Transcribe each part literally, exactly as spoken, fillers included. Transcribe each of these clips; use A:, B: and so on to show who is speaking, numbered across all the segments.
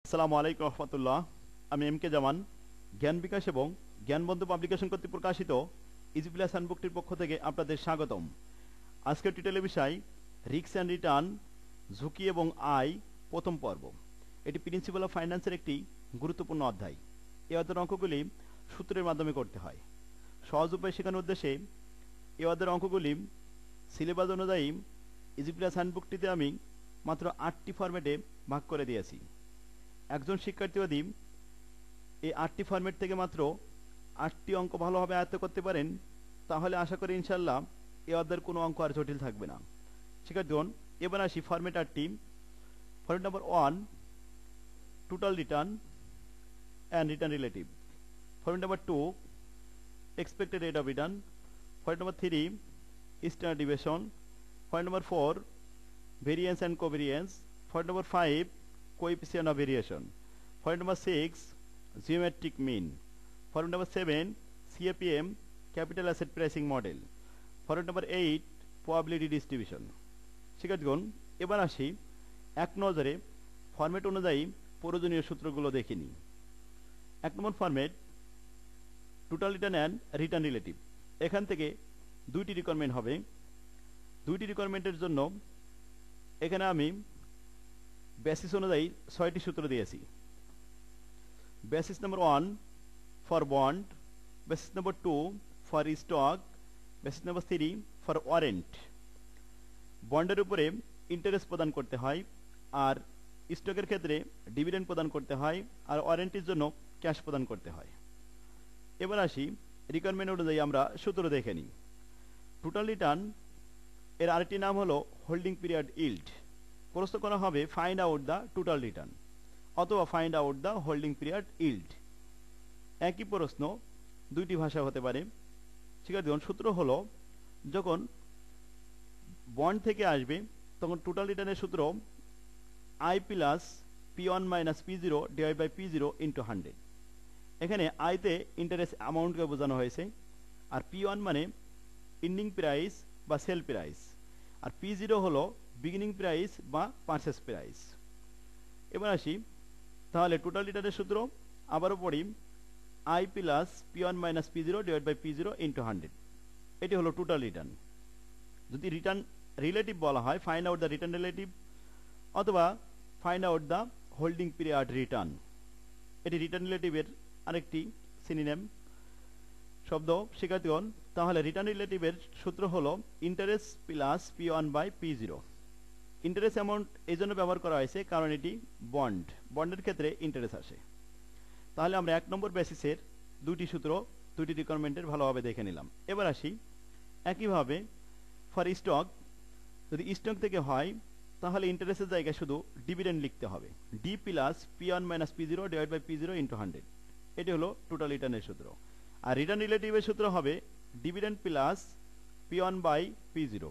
A: আসসালামু আলাইকুম রহমতুল্লাহ। আমি এম কে জামান, জ্ঞান বিকাশ এবং জ্ঞানবন্ধু পাবলিকেশন কর্তৃক প্রকাশিত ইজি প্লাস হ্যান্ডবুকটির পক্ষ থেকে আপনাদের স্বাগতম। আজকের টিটেলের বিষয় রিস্ক অ্যান্ড রিটার্ন, ঝুঁকি এবং আয়, প্রথম পর্ব। এটি প্রিন্সিপাল অফ ফাইন্যান্সের একটি গুরুত্বপূর্ণ অধ্যায়। এই অধ্যায়ের অঙ্কগুলি সূত্রের মাধ্যমে করতে হয়। সহজ উপায় শেখানোর উদ্দেশ্যে এই অধ্যায়ের অঙ্কগুলি সিলেবাস অনুযায়ী ইজি প্লাস হ্যান্ডবুকটিতে আমি মাত্র আটটি ফরম্যাটে ভাগ করে দিয়েছি। একজন শিক্ষার্থী যদি এই আটটি ফরম্যাট থেকে মাত্র আটটি অঙ্ক ভালোভাবে আয়ত্ত করতে পারেন, তাহলে আশা করি ইনশাল্লাহ এই অধ্যায়ের কোনো অঙ্ক আর জটিল থাকবে না। শিক্ষার্থীগণ, এবার আসি ফরম্যাট আটটি। Format number one, total return and return relative. Format number two, expected rate of return. Format number three, standard deviation. Format number four, variance and covariance. Format number five, coefficient of variation. Point number six, geometric mean. Point number seven, C A P M, capital asset pricing model. Point number eight, probability distribution. শিক্ষার্থীগণ, এবার আসি এক নজরে format অনুযায়ী প্রয়োজনীয় সূত্রগুলো দেখে নিই। এক নম্বর format, total return and return relative. এখান থেকে দুইটি রিকোয়ারমেন্ট হবে। দুইটি রিকোয়ারমেন্টের জন্য এখানে আমি বেসিস অনুযায়ী ছয়টি সূত্র দিয়েছি। Basis number one for bond, basis number two for stock, basis number three for warrant. বন্ডের উপরে ইন্টারেস্ট প্রদান করতে হয়, আর স্টকের ক্ষেত্রে ডিভিডেন্ড প্রদান করতে হয়, আর ওয়ারেন্টির জন্য ক্যাশ প্রদান করতে হয়। এবার আসি রিকোয়ারমেন্ট অনুযায়ী আমরা সূত্র দেখে নিই। টোটাল রিটার্ন এর আরেকটি নাম হলো হোল্ডিং পিরিয়ড ইল্ড। প্রশ্ন করা হবে find out the total return অথবা find out the holding period yield. একই প্রশ্ন দুইটি ভাষা হতে পারে। শিক্ষার্থীগণ, সূত্র হলো যখন বন্ড থেকে আসবে তখন টোটাল রিটার্নের সূত্র I plus P one minus P zero divide by P zero into hundred. এখানে আইতে ইন্টারেস্ট অ্যামাউন্টকে বোঝানো হয়েছে, আর পি ওয়ান মানে ইন্ডিং প্রাইস বা সেল প্রাইস, আর পি জিরো হলো বিগিনিং প্রাইস বা পারচেস প্রাইস। এবার আসি তাহলে টোটাল রিটার্নের সূত্র আবারও পড়ি, I plus P one minus P zero divide by P zero into hundred. এটি হলো টোটাল রিটার্ন। যদি রিটার্ন রিলেটিভ বলা হয় find out the return relative অথবা find out the holding period return. এটি রিটার্ন রিলেটিভের আরেকটি সিনোনিম শব্দ। শিক্ষার্থীগণ, তাহলে রিটার্ন রিলেটিভের সূত্র হলো interest plus P one by P zero. Interest amount এই জন্য ব্যবহার করা হয়েছে কারণ এটি বন্ড, বন্ডের ক্ষেত্রে ইন্টারেস্ট আসে। তাহলে আমরা এক নম্বর বেসিসের দুটি সূত্র দুটি রিকোয়ারমেন্টের ভালোভাবে দেখে নিলাম। এবার আসি একইভাবে ফর স্টক। যদি স্টক থেকে হয় তাহলে ইন্টারেস্টের জায়গায় শুধু ডিভিডেন্ড লিখতে হবে, D plus P one minus P zero divide by P zero into hundred. এটি হলো টোটাল রিটার্নের সূত্র। আর রিটার্ন রিলেটিভের সূত্র হবে dividend plus P one by P zero.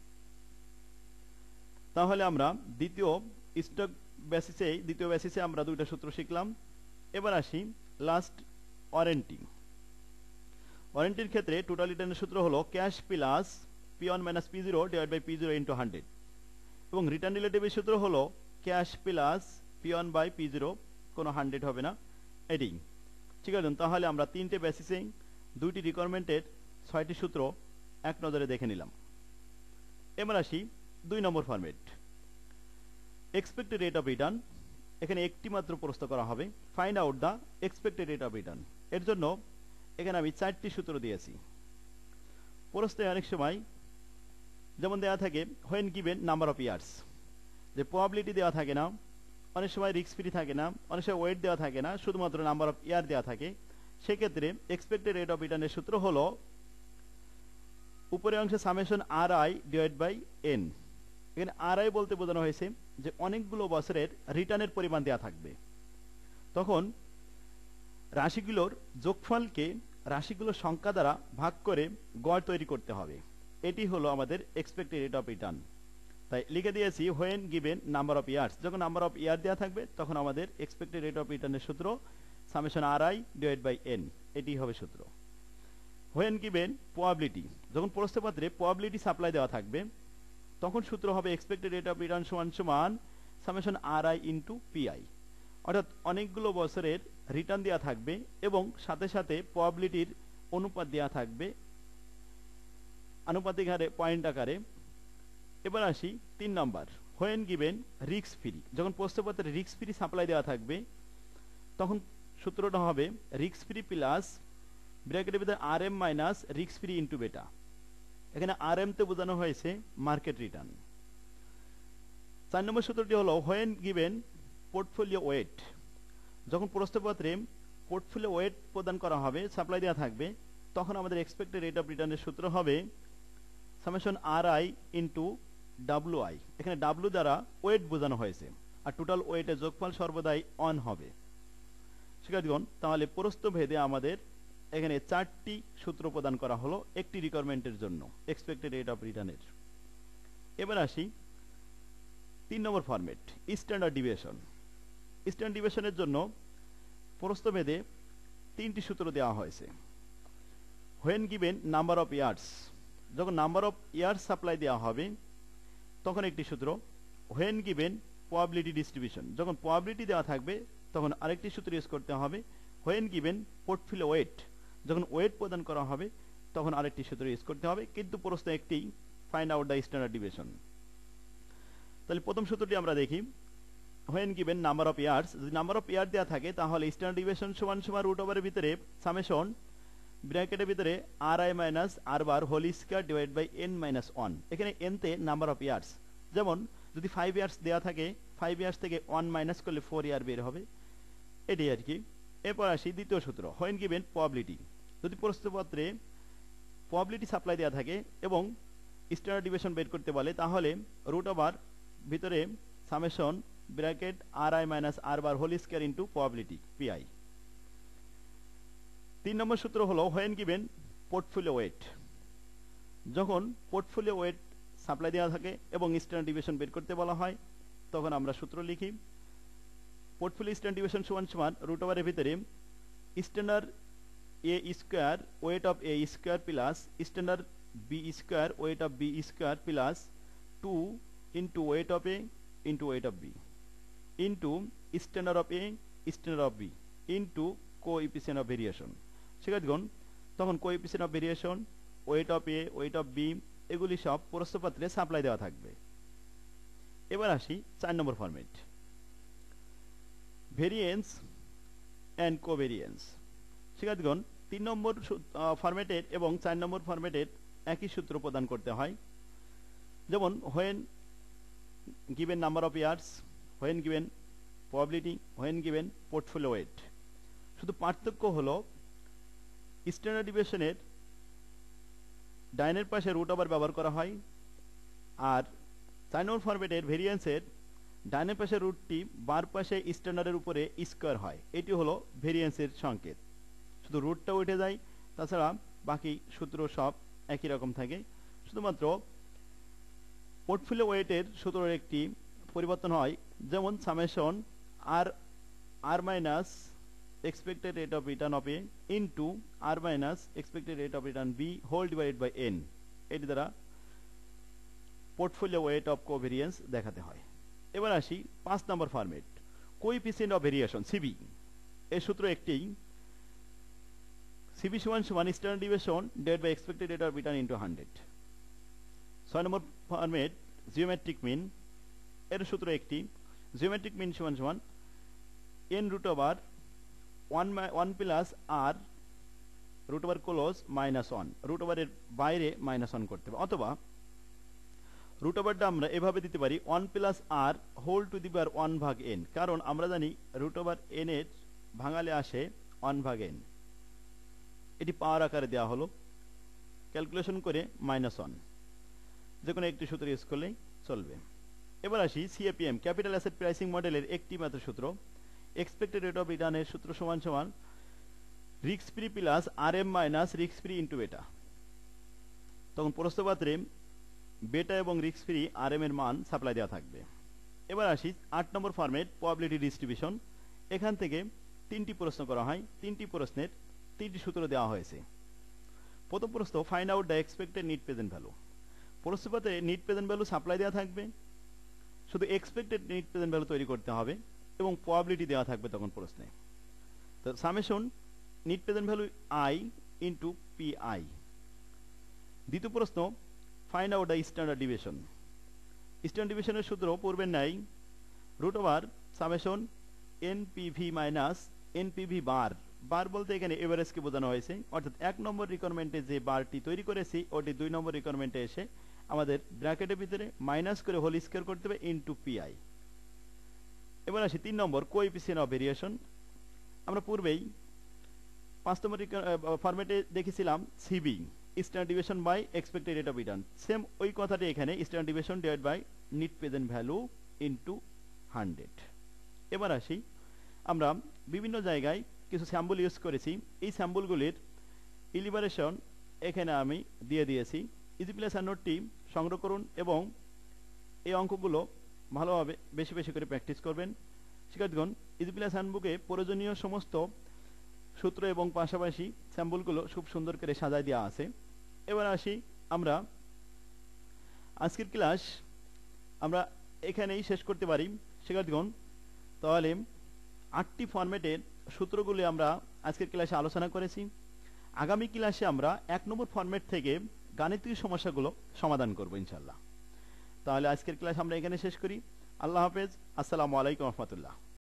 A: তাহলে আমরা দ্বিতীয় স্টক বেসিসে দ্বিতীয় বেসিসে আমরা দুইটা সূত্র শিখলাম। এবার আসি লাস্ট ওয়ারেন্টি। ওয়ারেন্টির ক্ষেত্রে টোটাল রিটার্নের সূত্র হলো cash plus P one minus P zero divide by P zero into hundred, এবং রিটার্ন রিলেটিভের সূত্র হলো cash plus P one by P zero, কোনো হান্ড্রেড হবে না এটি। ঠিক আছে, তাহলে আমরা তিনটে বেসিসে দুইটি রিকোয়ারমেন্টের ছয়টি সূত্র এক নজরে দেখে নিলাম। এবার আসি দুই নম্বর format, expected rate of return. এখানে একটি মাত্র প্রশ্ন করা হবে, find out the expected rate of return. এর জন্য এখানে আমি চারটি সূত্র দিয়েছি। প্রশ্নে অনেক সময় যেমন দেওয়া থাকে when given number of years, যে প্রবাবিলিটি দেওয়া থাকে না, অনেক সময় রিস্ক ফ্রি থাকে না, অনেক সময় ওয়েট দেওয়া থাকে না, শুধুমাত্র নাম্বার অফ ইয়ার দেওয়া থাকে। সেক্ষেত্রে এক্সপেক্টেড রেট অফ রিটার্নের সূত্র হলো উপরের অংশে summation R I divide by N. এখানে আর আই বলতে বোঝানো হয়েছে যে অনেকগুলো বছরের রিটার্নের পরিমাণ দেওয়া থাকবে, তখন রাশিগুলোর যোগফলকে রাশিগুলোর সংখ্যা দ্বারা ভাগ করে গড় তৈরি করতে হবে। এটি হলো আমাদের এক্সপেক্টেড রেট অফ রিটার্ন। তাই লিখে দিয়েছি when given number of years. যখন নাম্বার অফ ইয়ার দেওয়া থাকবে তখন আমাদের এক্সপেক্টেড রেট অফ রিটার্নের সূত্র summation R I divide by N, এটি হবে সূত্র। হোয়েন গিভেন প্রবাবিলিটি, যখন প্রশ্নপত্রে প্রবাবিলিটি সাপ্লাই দেওয়া থাকবে তখন সূত্র হবে এক্সপেক্টেড রেট অফ রিটার্ন সমান সমান summation R I into P I. অর্থাৎ অনেকগুলো বছরের রিটার্ন দেওয়া থাকবে এবং সাথে সাথে প্রবাবিলিটির অনুপাত দেওয়া থাকবে আনুপাতিক হারে পয়েন্ট আকারে। এবার আসি তিন নম্বর, হোয়েন গিভেন রিস্ক ফ্রি। যখন প্রশ্নপত্রে রিস্ক ফ্রি সাপ্লাই দেওয়া থাকবে তখন সূত্রটা হবে রিস্ক ফ্রি প্লাস ব্র্যাকেটের ভিতরে R M minus risk free into beta. এখানে আর এম তে বোঝানো হয়েছে মার্কেট রিটার্ন। চার নম্বর সূত্রটি হলো হোয়েন গিভেন পোর্টফোলিও ওয়েট। যখন প্রশ্নপত্রে পোর্টফোলিও ওয়েট প্রদান করা হবে সাপ্লাই দেওয়া থাকবে তখন আমাদের এক্সপেক্টেড রেট অফ রিটার্নের সূত্র হবে summation R I into W I. এখানে ডাব্লু দ্বারা ওয়েট বোঝানো হয়েছে আর টোটাল ওয়েটের যোগফল সর্বদাই অন হবে। শিক্ষার্থীগণ, তাহলে প্রস্থভেদে আমাদের এখানে চারটি সূত্র প্রদান করা হলো একটি রিকোয়ারমেন্টের জন্য এক্সপেক্টেড রেট অফ রিটার্নের। এবার আসি তিন নম্বর ফরম্যাট, স্ট্যান্ডার্ড ডিভিয়েশন। স্ট্যান্ডার্ড ডিভিয়েশনের জন্য প্রস্থভেদে তিনটি সূত্র দেওয়া হয়েছে। When given number of years, যখন নাম্বার অফ ইয়ার্স সাপ্লাই দেওয়া হবে তখন একটি সূত্র। হোয়েন গিভেন প্রবাবিলিটি ডিস্ট্রিবিউশন, যখন প্রবাবিলিটি দেওয়া থাকবে তখন আরেকটি সূত্র ইউজ করতে হবে। হোয়েন গিভেন পোর্টফোলিও ওয়েট, যখন ওয়েট প্রদান করা হবে তখন আরেকটি সূত্র ইউজ করতে হবে, কিন্তু প্রশ্ন একটি, find out the standard deviation. তাহলে প্রথম সূত্রটি আমরা দেখি, when given number of years, যদি নাম্বার অফ ইয়ার দেওয়া থাকে তাহলে স্ট্যান্ডার্ড ডিভিয়েশন সমান সমান রুট ওভারের ভিতরে সামেশন ব্র্যাকেটের ভিতরে R I minus R bar whole square divide by N minus one. এখানে এন তে নাম্বার অফ ইয়ার্স, যেমন যদি ফাইভ ইয়ার্স দেওয়া থাকে ফাইভ ইয়ার্স থেকে ওয়ান মাইনাস করলে ফোর ইয়ার বের হবে, এটি আর কি। এরপর আসি দ্বিতীয় সূত্র, হোয়েন গিভেন প্রবাবিলিটি। যদি প্রশ্নপত্রে প্রবাবিলিটি সাপ্লাই দেওয়া থাকে এবং স্ট্যান্ডার্ড ডিভিয়েশন বের করতে বলে তাহলে রুট ওভার ভিতরে summation bracket R I minus R bar whole square into probability P I. তিন নম্বর সূত্র হলো হোয়েন গিভেন পোর্টফোলিও ওয়েট। যখন পোর্টফোলিও ওয়েট সাপ্লাই দেওয়া থাকে এবং স্ট্যান্ডার্ড ডিভিয়েশন বের করতে বলা হয় তখন আমরা সূত্র লিখি, পোর্টফোলিও স্ট্যান্ডার্ড ডিভিয়েশন সমান সমান রুট ওভারের ভিতরে standard A square weight of A square plus standard B square weight of B square plus two into weight of A into weight of B into standard of A standard of B into coefficient of variation. শিক্ষার্থীগণ, তখন coefficient of variation, weight of A, weight of B এগুলি সব প্রশ্নপত্রে supply দেওয়া থাকবে। এবার আসি চার নম্বর ফরম্যাট, ভেরিয়েন্স অ্যান্ড কোভেরিয়েন্স। শিক্ষার্থীগণ, তিন নম্বর ফরম্যাটের এবং চার নম্বর ফরম্যাটের একই সূত্র প্রদান করতে হয়। যেমন when given number of years, when given probability, when given portfolio weight. শুধু পার্থক্য হলো স্ট্যান্ডার্ড ডিভিয়েশনের ডাইনের পাশে রুট ওভার ব্যবহার করা হয় আর চার নম্বর ফরম্যাটের ভেরিয়েন্সের ডাইনের পাশে রুটটি বার পাশে স্ট্যান্ডার্ডের উপরে স্কয়ার হয়। এটি হলো ভেরিয়েন্সের সংকেত। শুধু রুটটা উঠে যায়, তাছাড়া বাকি সূত্র সব একই রকম থাকে। শুধুমাত্র পোর্টফোলিও ওয়েটের সূত্রের একটি পরিবর্তন হয়, যেমন summation R R minus expected rate of return of A into R minus expected rate of return B whole divided by N। এটি দ্বারা পোর্টফোলিও ওয়েট অফ কোভেরিয়েন্স দেখাতে হয়। এবার আসি পাঁচ নম্বর format, coefficient of variation CV. এর সূত্র একটি, সিবি সমান সমান standard deviation divide by expected rate of return into hundred. ছয় নম্বর ফরম্যাট, জিওমেট্রিক মিন। এর সূত্র একটি, জিওমেট্রিক মিন সমান সমান N root over one one plus R root over close minus one, root ওভারের বাইরে মাইনাস ওয়ান করতে হবে, অথবা রুট ওভারটা আমরা এভাবে দিতে পারি one plus R whole to the power one ভাগ এন, কারণ আমরা জানি রুট ওভার এন এর ভাঙালে আসে ওয়ান ভাগ এন। এটি পাওয়ার আকারে দেওয়া হলো, ক্যালকুলেশন করে মাইনাস ওয়ান, যে কোনো একটি সূত্র ইউজ করলেই চলবে। এবার আসি সিএপিএম, ক্যাপিটাল অ্যাসেট প্রাইসিং মডেলের একটি মাত্র সূত্র, এক্সপেক্টেড রেট অফ রিটার্নের সূত্র সমান সমান risk free plus R M minus risk free into beta. তখন প্রশ্নপত্রে বেটা এবং রিস্ক ফ্রি আর এম এর মান সাপ্লাই দেওয়া থাকবে। এবার আসি আট নম্বর ফরম্যাট, প্রবাবিলিটি ডিস্ট্রিবিউশন। এখান থেকে তিনটি প্রশ্ন করা হয়, তিনটি প্রশ্নের তিনটি সূত্র দেওয়া হয়েছে। প্রথম প্রশ্ন, find out the expected net present value. প্রশ্নপত্রে নিট প্রেজেন্ট ভ্যালু সাপ্লাই দেওয়া থাকবে, শুধু এক্সপেক্টেড নিট প্রেজেন্ট ভ্যালু তৈরি করতে হবে। এবং প্রবাবিলিটি দেওয়া থাকবে তখন প্রশ্নে। তো summation net present value I into P I. দ্বিতীয় প্রশ্ন, find out the standard deviation. Standard ডিভিয়েশনের সূত্র পূর্বের ন্যায় root over summation NPV minus NPV bar. Bar বলতে এখানে এভারেজকে বোঝানো হয়েছে, অর্থাৎ এক নম্বর রিকোয়ারমেন্টে যে বারটি তৈরি করেছি ওটি দুই নম্বর রিকোয়ারমেন্টে এসে আমাদের ব্র্যাকেটের ভিতরে মাইনাস করে হোল স্কয়ার করতে হবে ইনটু পিআই। এবার আসি তিন নম্বর, কোএফিসিয়েন্ট অফ ভেরিয়েশন। আমরা পূর্বেই পাঁচ নম্বর ফরম্যাটে দেখেছিলাম CV, standard deviation by expected rate of return. Same ওই কথাটি এখানে standard deviation divide by net present value into hundred. এবার আসি, আমরা বিভিন্ন জায়গায় কিছু স্যাম্পল ইউজ করেছি। এই স্যাম্পলগুলির ইলিবারেশন এখানে আমি দিয়ে দিয়েছি। ইজি প্লাস আর নোটটি সংগ্রহ করুন এবং এই অঙ্কগুলো ভালোভাবে বেশি বেশি করে প্র্যাকটিস করবেন। শিক্ষার্থীগণ, ইজি প্লাস হ্যান্ডবুকে প্রয়োজনীয় সমস্ত সূত্র এবং পাশাপাশি স্যাম্পলগুলো খুব সুন্দর করে সাজায় দেওয়া আছে। এবার আসি, আমরা আজকের ক্লাস আমরা এখানেই শেষ করতে পারি। শিক্ষার্থীগণ, তাহলে আটটি ফরম্যাটের সূত্রগুলি আমরা আজকের ক্লাসে আলোচনা করেছি। আগামী ক্লাসে আমরা এক নম্বর ফরম্যাট থেকে গাণিতিক সমস্যাগুলো সমাধান করব ইনশাল্লাহ। তাহলে আজকের ক্লাস আমরা এখানে শেষ করি। আল্লাহ হাফেজ, আসসালামু আলাইকুম রহমতুল্লাহ।